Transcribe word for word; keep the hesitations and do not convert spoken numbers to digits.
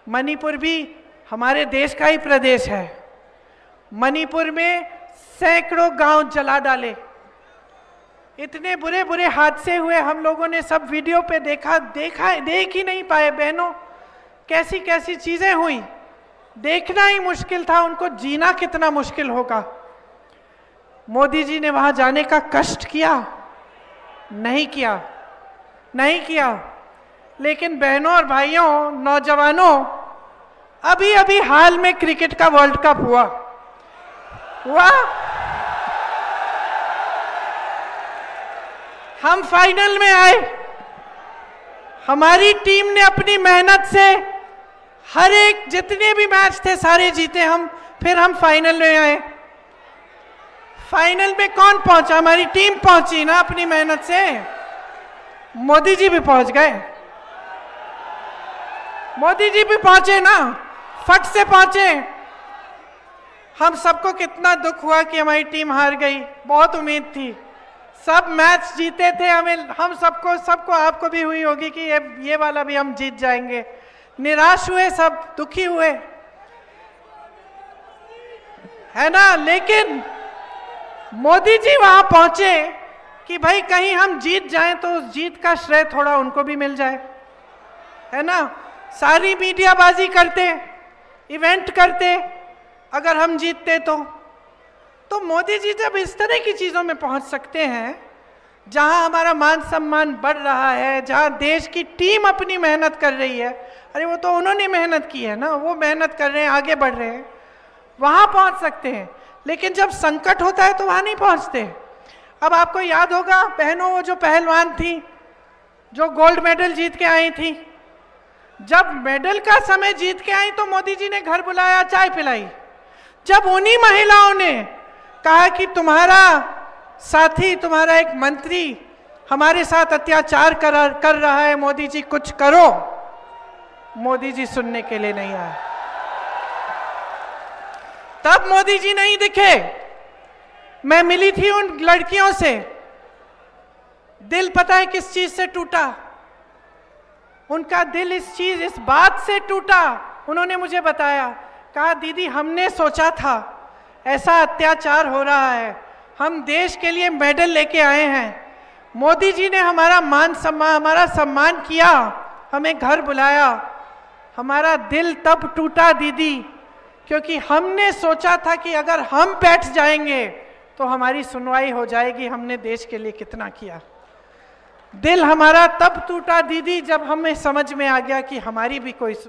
मणिपुर भी हमारे देश का ही प्रदेश है। मणिपुर में सैकड़ों गांव जला डाले, इतने बुरे बुरे हादसे हुए, हम लोगों ने सब वीडियो पे देखा देखा देख ही नहीं पाए बहनों, कैसी कैसी चीजें हुई, देखना ही मुश्किल था, उनको जीना कितना मुश्किल होगा। मोदी जी ने वहां जाने का कष्ट किया? नहीं किया, नहीं किया। लेकिन बहनों और भाइयों, नौजवानों, अभी अभी हाल में क्रिकेट का वर्ल्ड कप हुआ हुआ हम फाइनल में आए, हमारी टीम ने अपनी मेहनत से हर एक जितने भी मैच थे सारे जीते हम, फिर हम फाइनल में आए। फाइनल में कौन पहुंचा? हमारी टीम पहुंची ना अपनी मेहनत से। मोदी जी भी पहुंच गए, मोदी जी भी पहुंचे ना, फट से पहुंचे। हम सबको कितना दुख हुआ कि हमारी टीम हार गई, बहुत उम्मीद थी, सब मैच जीते थे, हमें हम सबको सबको आपको भी हुई होगी कि ये ये वाला भी हम जीत जाएंगे। निराश हुए, सब दुखी हुए, है ना। लेकिन मोदी जी वहां पहुंचे कि भाई कहीं हम जीत जाएं तो उस जीत का श्रेय थोड़ा उनको भी मिल जाए, है ना। सारी मीडियाबाजी करते, इवेंट करते, अगर हम जीतते तो तो मोदी जी जब इस तरह की चीजों में पहुंच सकते हैं, जहां हमारा मान सम्मान बढ़ रहा है, जहां देश की टीम अपनी मेहनत कर रही है, अरे वो तो उन्होंने मेहनत की है ना, वो मेहनत कर रहे हैं, आगे बढ़ रहे हैं, वहां पहुंच सकते हैं। लेकिन जब संकट होता है तो वहां नहीं पहुंचते। अब आपको याद होगा बहनों, वो जो पहलवान थी जो गोल्ड मेडल जीत के आई थी, जब मेडल का समय जीत के आई तो मोदी जी ने घर बुलाया, चाय पिलाई। जब उन्हीं महिलाओं ने कहा कि तुम्हारा साथी, तुम्हारा एक मंत्री हमारे साथ अत्याचार कर, कर रहा है, मोदी जी कुछ करो, मोदी जी सुनने के लिए नहीं आए। तब मोदी जी नहीं दिखे। मैं मिली थी उन लड़कियों से, दिल पता है किस चीज से टूटा? उनका दिल इस चीज इस बात से टूटा, उन्होंने मुझे बताया, कहा दीदी हमने सोचा था ऐसा अत्याचार हो रहा है, हम देश के लिए मेडल लेके आए हैं, मोदी जी ने हमारा मान सम्मान हमारा सम्मान किया, हमें घर बुलाया, हमारा दिल तब टूटा दीदी, क्योंकि हमने सोचा था कि अगर हम बैठ जाएंगे तो हमारी सुनवाई हो जाएगी, हमने देश के लिए कितना किया। दिल हमारा तब टूटा दीदी जब हमें समझ में आ गया कि हमारी भी कोई